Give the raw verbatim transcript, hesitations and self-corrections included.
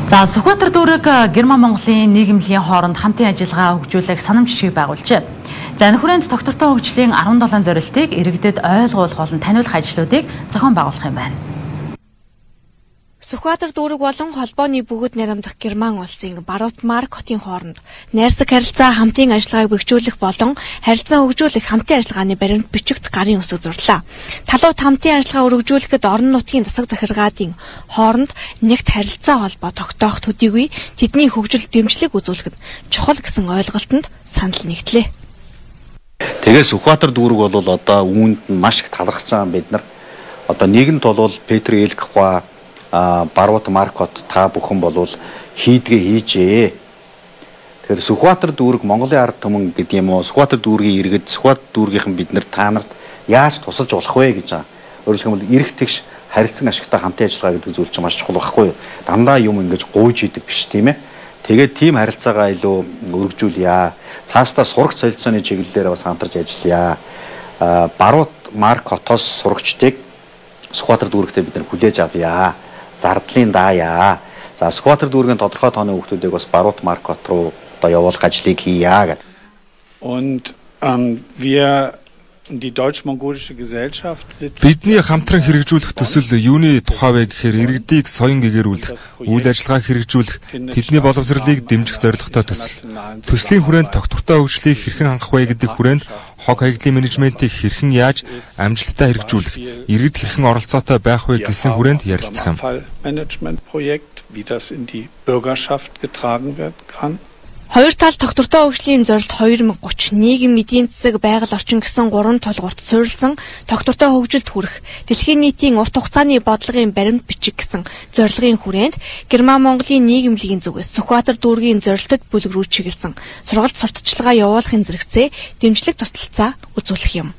За Сүхбаатар дүүрэг Герман Монголын нийгэмлэгийн хооронд хамтын ажиллагаа хөгжүүлэх санамж жишгийг байгуулжээ. За энэ хүрээнд доктортой хөгжлийн арван долоон зорилтыг иргэдэд ойлгуулах болон таниулах ажлуудыг зохион байгуулах юм байна. Сүхбаатар дүүрэг болон холбооны бүгд найрамдах Герман улсын Баруут Марк хотын хооронд найрсаг харилцаа хамтын ажиллагааг бэхжүүлэх болон харилцаа хөгжүүлэх хамтын ажиллагааны баримт бичигт гарын үсэг зурлаа. Талууд хамтын ажиллагаа өргөжүүлэхэд орон нутгийн засаг захиргаатын хооронд нэгт харилцаа холбоо тогтоох төдийгүй тэдний хөгжил дэмжлэг үзүүлэхэд чухал гэсэн ойлголтод санал нэгтлээ. Тэгээс Сүхбаатар дүүрэг бол одоо үүнд нь маш их талархаж байгаа бид нар. Одоо нийгэмд бол Петр Элькхва Баруут Маркот та бүхэн болвол хийдгээ хийжээ. Тэгэхээр Сүхбаатар дүүрэг Монголын ард түмэн гэдэг юм уу? Сүхбаатар дүүргийн иргэд, Сүхбаатар дүүргийнхэн бид нар та нарт яаж тусалж болох вэ гэж байгаа. Өөрөөр хэлбэл эрх тэгш харилцан ашигтай хамтын ажиллагаа гэдэг зүйл чинь маш чухал байхгүй юу? Дандаа юм ингэж гуйж идэг биш тийм ээ. Тэгээд тийм харилцаагаа илүү өргөжүүлъя. Цаастаа сурагч солилцооны чиглэлээр бас хамтарч ажиллая. Баруут Марк хотоос сурагчдыг Сүхбаатар дүүрэгтээ бид нар хүлээж авъя. Зардлын даая. За Сүхбаатар дүүргийн тодорхой тооны хүүхдүүдийг бас Баруут Марк хот руу одоо явуулах ажлыг хийя гэдэг. Und ähm, wir die deutsch-mongolische Gesellschaft sitzt. Бидний хамтран хэрэгжүүлэх төсөл юуны тухай вэ гэхээр иргэдийг соён гэгэрүүлэх, үйл ажиллагааг хэрэгжүүлэх, тэдний боловсролыг дэмжих зорилготой төсөл. Төслийн хүрээнд тогтвортой хөгжлийг хэрхэн хангах вэ гэдэг хүрээнд хог хаягдлын менежментийг хэрхэн яаж амжилттай хэрэгжүүлэх, иргэд хэрхэн оролцоотой байх вэ гэсэн хүрээнд ярилцах юм. Managementprojekt, wie das in die Bürgerschaft getragen werden kann. Хоёр тал тогтвортой хөгжлийн зорилт две тысячи тридцать нийгэм эдийн засаг байгаль орчин гэсэн гурван тулгуурт суурилсан тогтвортой хөгжилд хүрэх дэлхийн нийтийн урт хугацааны бодлогын баримт бичиг гэсэн зорилгын хүрээнд Герман Монголын нийгэмлэгийн зүгээс Сүхбаатар дүүргийн зорилтод бүлэг рүү чиглэсэн сургалт сурталчилгаа явуулахын зэрэгцээ дэмжлэг тусалцаа үзүүлэх юм.